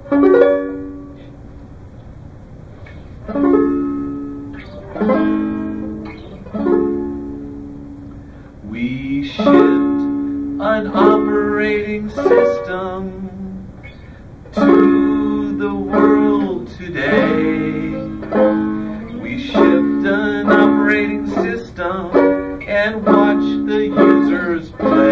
We shipped an operating system to the world today. We shipped an operating system and watched the users play.